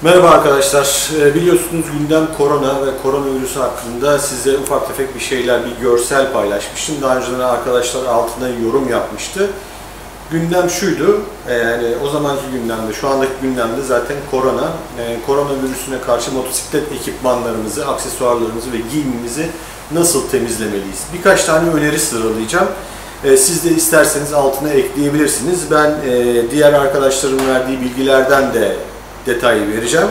Merhaba arkadaşlar. Biliyorsunuz gündem korona ve koronavirüsü hakkında size ufak tefek bir şeyler, bir görsel paylaşmıştım. Daha önceden arkadaşlar altına yorum yapmıştı. Gündem şuydu, yani o zamanki gündemde, şu andaki gündemde zaten korona. Koronavirüsüne karşı motosiklet ekipmanlarımızı, aksesuarlarımızı ve giyimimizi nasıl temizlemeliyiz? Birkaç tane öneri sıralayacağım. Siz de isterseniz altına ekleyebilirsiniz. Ben diğer arkadaşların verdiği bilgilerden de detayı vereceğim.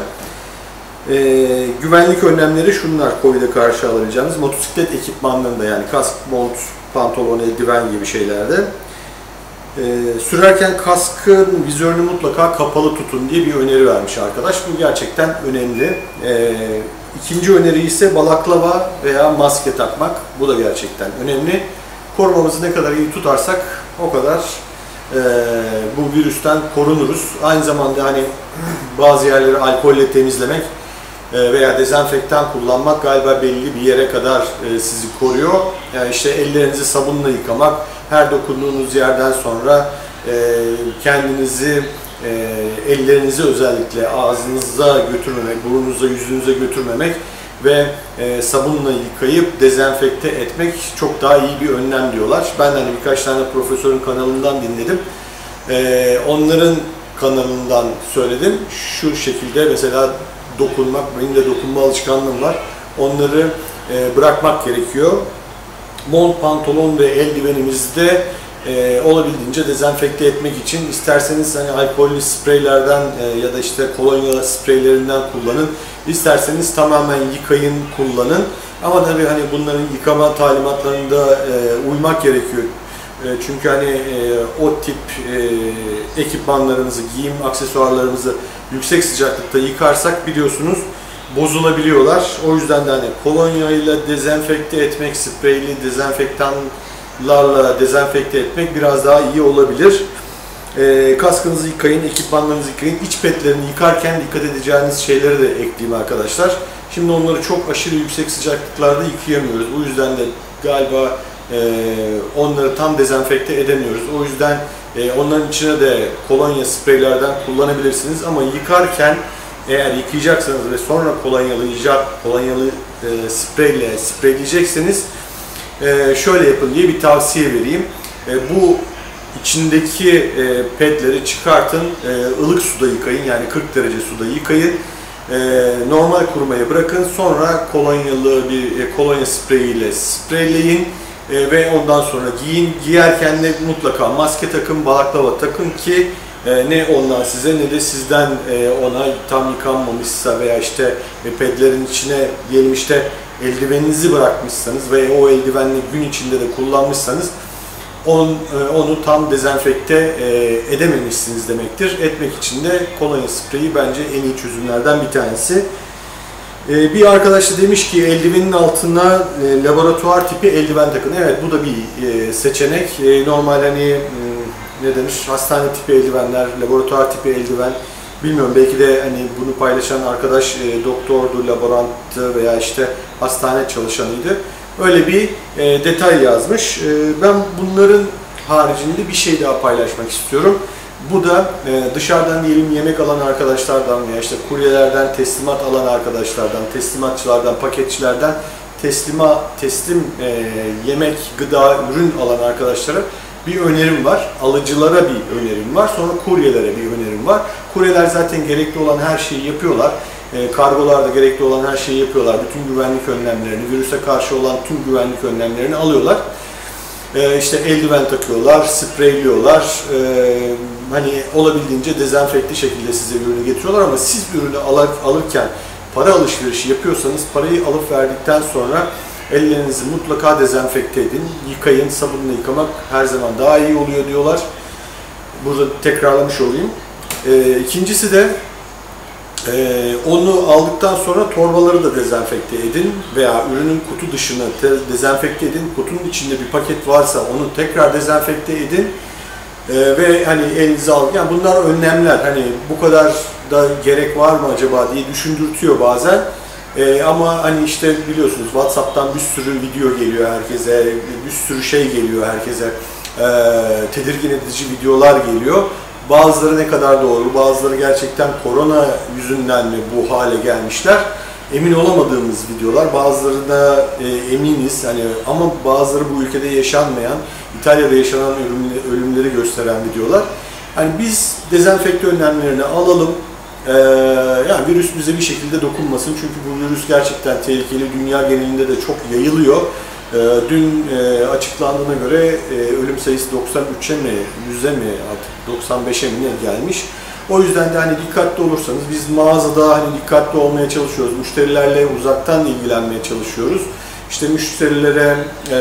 Güvenlik önlemleri şunlar: Covid'e karşı alabileceğimiz motosiklet ekipmanlarında, yani kask, mont, pantolon, eldiven gibi şeylerde. Sürerken kaskın vizörünü mutlaka kapalı tutun diye bir öneri vermiş arkadaş. Bu gerçekten önemli. İkinci öneri ise balaklava veya maske takmak. Bu da gerçekten önemli. Korumamızı ne kadar iyi tutarsak o kadar bu virüsten korunuruz. Aynı zamanda hani bazı yerleri alkolle temizlemek veya dezenfektan kullanmak galiba belli bir yere kadar sizi koruyor. Yani işte ellerinizi sabunla yıkamak, her dokunduğunuz yerden sonra kendinizi, ellerinizi özellikle ağzınıza götürmemek, burnunuza, yüzünüze götürmemek ve sabunla yıkayıp dezenfekte etmek çok daha iyi bir önlem diyorlar. Ben de hani birkaç tane profesörün kanalından dinledim. Onların kanalından söyledim. Şu şekilde mesela dokunmak, benim de dokunma alışkanlığım var. Onları bırakmak gerekiyor. Mont, pantolon ve eldivenimizde olabildiğince dezenfekte etmek için isterseniz hani alkollü spreylerden ya da işte kolonya spreylerinden kullanın. İsterseniz tamamen yıkayın, kullanın. Ama tabii hani bunların yıkama talimatlarında uymak gerekiyor. Çünkü hani o tip ekipmanlarımızı, giyim aksesuarlarımızı yüksek sıcaklıkta yıkarsak biliyorsunuz bozulabiliyorlar. O yüzden de hani kolonya ile dezenfekte etmek, spreyli dezenfektanlarla dezenfekte etmek biraz daha iyi olabilir. Kaskınızı yıkayın, ekipmanlarınızı yıkayın. İç petlerini yıkarken dikkat edeceğiniz şeyleri de ekleyeyim arkadaşlar. Şimdi onları çok aşırı yüksek sıcaklıklarda yıkayamıyoruz. O yüzden de galiba onları tam dezenfekte edemiyoruz. O yüzden onların içine de kolonya spreylerden kullanabilirsiniz. Ama yıkarken eğer yıkayacaksanız ve sonra kolonyalı spreyle spreyleyecekseniz şöyle yapın diye bir tavsiye vereyim. Bu içindeki petleri çıkartın, ılık suda yıkayın, yani 40 derece suda yıkayın. Normal kurumaya bırakın, sonra kolonyalı bir kolonya spreyiyle spreyleyin ve ondan sonra giyin. Giyerken de mutlaka maske takın, balaklava takın ki ne ondan size ne de sizden ona tam yıkanmamışsa veya işte pedlerin içine diyelim işte eldiveninizi bırakmışsanız ve o eldivenle gün içinde de kullanmışsanız onu tam dezenfekte edememişsiniz demektir. Etmek için de kolonya spreyi bence en iyi çözümlerden bir tanesi. Bir arkadaş da demiş ki eldivenin altına laboratuvar tipi eldiven takın. Evet, bu da bir seçenek. Normal hani ne denir, hastane tipi eldivenler, laboratuvar tipi eldiven. Bilmiyorum, belki de hani bunu paylaşan arkadaş doktordu, laboranttı veya işte hastane çalışanıydı. Öyle bir detay yazmış. Ben bunların haricinde bir şey daha paylaşmak istiyorum. Bu da dışarıdan diyelim yemek alan arkadaşlardan veya işte kuryelerden teslimat alan arkadaşlardan, teslimatçılardan, paketçilerden teslim yemek, gıda, ürün alan arkadaşlara bir önerim var. Alıcılara bir önerim var. Sonra kuryelere bir önerim var. Kuryeler zaten gerekli olan her şeyi yapıyorlar. Kargolarda gerekli olan her şeyi yapıyorlar. Bütün güvenlik önlemlerini, virüse karşı olan tüm güvenlik önlemlerini alıyorlar. İşte eldiven takıyorlar, spreyliyorlar. Hani olabildiğince dezenfekte şekilde size ürünü getiriyorlar ama siz ürünü alırken para alışverişi yapıyorsanız parayı alıp verdikten sonra ellerinizi mutlaka dezenfekte edin. Yıkayın, sabunla yıkamak her zaman daha iyi oluyor diyorlar. Burada tekrarlamış olayım. İkincisi de onu aldıktan sonra torbaları da dezenfekte edin veya ürünün kutu dışını dezenfekte edin. Kutunun içinde bir paket varsa onu tekrar dezenfekte edin ve hani elinize alın. Yani bunlar önlemler. Hani bu kadar da gerek var mı acaba diye düşündürtüyor bazen. Ama hani işte biliyorsunuz WhatsApp'tan bir sürü video geliyor herkese, bir sürü şey geliyor herkese, tedirgin edici videolar geliyor. Bazıları ne kadar doğru, bazıları gerçekten korona yüzünden mi bu hale gelmişler? Emin olamadığımız videolar, bazılarına eminiz hani, ama bazıları bu ülkede yaşanmayan, İtalya'da yaşanan ölümleri gösteren videolar. Hani biz dezenfekte önlemlerini alalım, yani virüs bize bir şekilde dokunmasın çünkü bu virüs gerçekten tehlikeli, dünya genelinde de çok yayılıyor. Dün açıklandığına göre ölüm sayısı 93'e mi, 100'e mi, artık 95'e mi ne gelmiş. O yüzden de hani dikkatli olursanız, biz mağazada hani dikkatli olmaya çalışıyoruz. Müşterilerle uzaktan ilgilenmeye çalışıyoruz. İşte müşterilere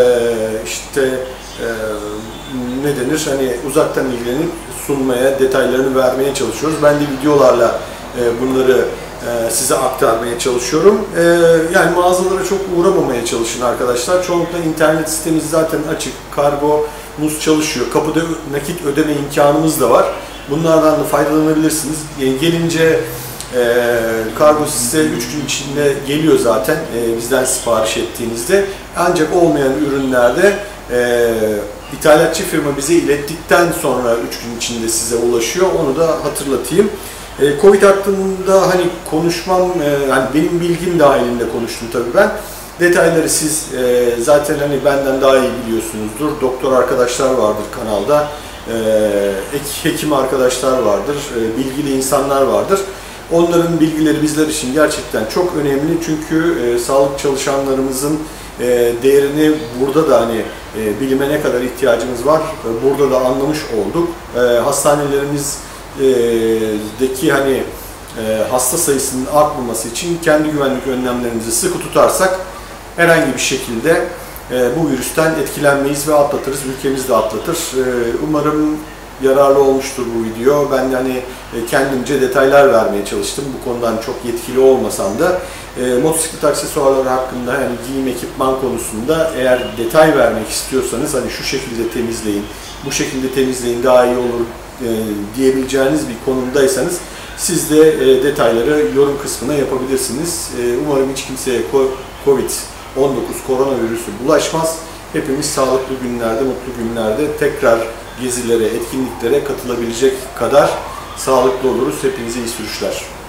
ne denir, hani uzaktan ilgilenip sunmaya, detaylarını vermeye çalışıyoruz. Ben de videolarla bunları size aktarmaya çalışıyorum. Yani mağazalara çok uğramamaya çalışın arkadaşlar. Çoğunlukla internet sitemiz zaten açık. Kargomuz çalışıyor. Kapıda nakit ödeme imkanımız da var. Bunlardan da faydalanabilirsiniz. Gelince kargo size 3 gün içinde geliyor zaten bizden sipariş ettiğinizde. Ancak olmayan ürünlerde ithalatçı firma bize ilettikten sonra 3 gün içinde size ulaşıyor. Onu da hatırlatayım. Covid hakkında hani konuşmam, hani benim bilgim dahilinde konuştum tabii ben. Detayları siz zaten hani benden daha iyi biliyorsunuzdur. Doktor arkadaşlar vardır kanalda, hekim arkadaşlar vardır, bilgili insanlar vardır. Onların bilgileri bizler için gerçekten çok önemli çünkü sağlık çalışanlarımızın değerini burada da hani bilime ne kadar ihtiyacımız var, burada da anlamış olduk. Hastanelerimizdeki hani hasta sayısının artmaması için kendi güvenlik önlemlerimizi sıkı tutarsak herhangi bir şekilde bu virüsten etkilenmeyiz ve atlatırız, ülkemiz de atlatır. Umarım yararlı olmuştur bu video. Ben hani kendimce detaylar vermeye çalıştım. Bu konudan çok yetkili olmasam da motosiklet aksesuarları hakkında, yani giyim ekipman konusunda eğer detay vermek istiyorsanız, hani şu şekilde temizleyin, bu şekilde temizleyin daha iyi olur diyebileceğiniz bir konumdaysanız siz de detayları yorum kısmına yapabilirsiniz. Umarım hiç kimseye Covid-19 koronavirüsü bulaşmaz. Hepimiz sağlıklı günlerde, mutlu günlerde tekrar gezilere, etkinliklere katılabilecek kadar sağlıklı oluruz. Hepinize iyi sürüşler.